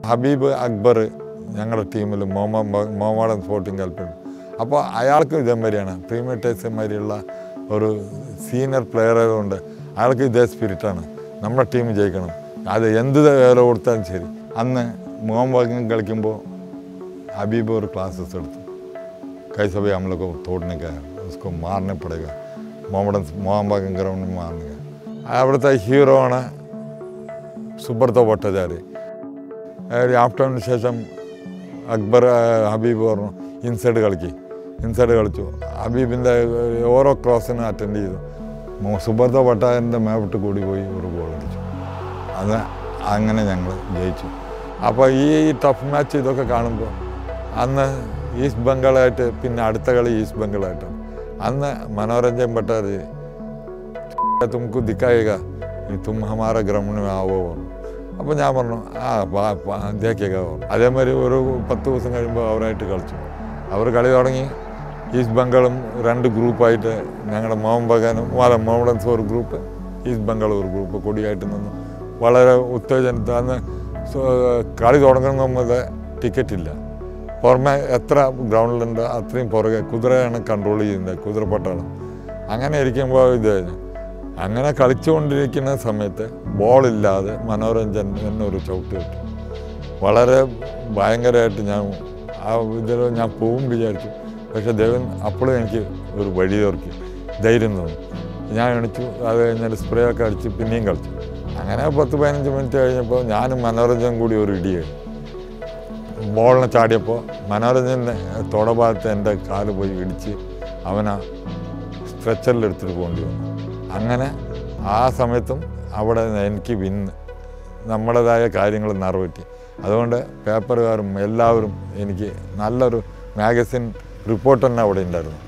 ഹബീബ് അക്ബർ ഞങ്ങളുടെ ടീമിൽ മോഹമ്മദൻ സ്പോർട്ടിംഗ് കൽപ്പന. അപ്പോൾ അയാൾക്ക് ഇതേമാതിരിയാണ് പ്രീമിയർ ടൈസ് മാതിരിയുള്ള ഒരു സീനിയർ പ്ലെയർ ആയതുകൊണ്ട് അയാൾക്ക് ഇതേ സ്പിരിറ്റാണ്. നമ്മുടെ ടീം ജയിക്കണം, അത് എന്ത് വില കൊടുത്താലും ശരി. അന്ന് മോഹൻ കളിക്കുമ്പോൾ हबीब और क्लासेस कैसे भी हम लोग को तोड़ने का है, उसको मारने पड़ेगा, मोहम्मदन ग्राउंड में मारने का. अविടുത്തെ ഹീറോ ആണ് സുബ്രത ഭട്ടാചാര്യ. ആഫ്റ്ററിന് ശേഷം അക്ബർ ഹബീബ് പറഞ്ഞു ഇൻസൈഡ് കളിച്ചു. ഹബീബിൻ്റെ ഓരോ ക്രോസിനും അറ്റൻഡ് ചെയ്തു. സുബ്രത ഭട്ടാചാര്യൻ്റെ മേവിട്ട് കൂടി പോയി ഒരു ഗോൾ അടിച്ചു. അത് അങ്ങനെ ഞങ്ങൾ ജയിച്ചു. അപ്പോൾ ഈ ടഫ് മാച്ച് ഇതൊക്കെ കാണുമ്പോൾ അന്ന് ഈസ്റ്റ് ബംഗാളായിട്ട് പിന്നെ അടുത്ത കളി ഈസ്റ്റ് ബംഗാളായിട്ടാണ്. അന്ന് മനോരഞ്ജൻ ഭട്ടാചാര്യ തുമക്ക് ദിക്കായേക തും ഹമാര ഗ്രൗണ്ടിൽ ആവോ പറഞ്ഞു. അപ്പോൾ ഞാൻ പറഞ്ഞു ദേക്കേക പറഞ്ഞു. അതേമാതിരി ഒരു 10 ദിവസം കഴിയുമ്പോൾ അവരായിട്ട് കളിച്ചു. അവർ കളി തുടങ്ങി. ഈസ്റ്റ് ബംഗാളും 2 ഗ്രൂപ്പായിട്ട് ഞങ്ങളുടെ മോഹമ്മദൻസ് ഒരു ഗ്രൂപ്പ്, ഈസ്റ്റ് ബംഗാൾ ഒരു ഗ്രൂപ്പ് കൊടിയായിട്ട് നിന്നു. വളരെ ഉത്തേജനത്തിൽ അന്ന് കളി തുടങ്ങുമ്പോൾ ടിക്കറ്റ് ഇല്ല. പുറമെ എത്ര ഗ്രൗണ്ടിലുണ്ട് അത്രയും പുറകെ കുതിരയാണ് കൺട്രോൾ ചെയ്യുന്നത്, കുതിരപ്പട്ടാളം. അങ്ങനെ ഇരിക്കുമ്പോൾ അങ്ങനെ കളിച്ചുകൊണ്ടിരിക്കുന്ന സമയത്ത് ബോളില്ലാതെ മനോരഞ്ജൻ എന്നൊരു ചവിട്ട് കിട്ടി. വളരെ ഭയങ്കരമായിട്ട് ഞാൻ പോവും വിചാരിച്ചു. പക്ഷേ ദേവൻ അപ്പോഴും എനിക്ക് ഒരു വഴി ഓർക്കി ധൈര്യം തോന്നി. ഞാൻ എണിച്ചു. അത് കഴിഞ്ഞാൽ സ്പ്രേ ഒക്കെ അടിച്ച് പിന്നെയും കളിച്ചു. അങ്ങനെ 10-15 മിനിറ്റ് കഴിഞ്ഞപ്പോൾ ഞാനും മനോരഞ്ജൻ കൂടി ഒരു ഇടിയായി. ബോളിനെ ചാടിയപ്പോൾ മനോരഞ്ജൻ്റെ തൊടഭാഗത്ത് എൻ്റെ കാല് പോയി ഇടിച്ച് അവനാ സ്ട്രെച്ചറിൽ എടുത്തിട്ട് പോകേണ്ടി വന്നു. അങ്ങനെ ആ സമയത്തും അവിടെ എനിക്ക് നമ്മുടേതായ കാര്യങ്ങൾ നിറവേറ്റി. അതുകൊണ്ട് പേപ്പറുകാരും എല്ലാവരും എനിക്ക് നല്ലൊരു മാഗസിൻ റിപ്പോർട്ട് തന്നെ അവിടെ ഉണ്ടായിരുന്നു.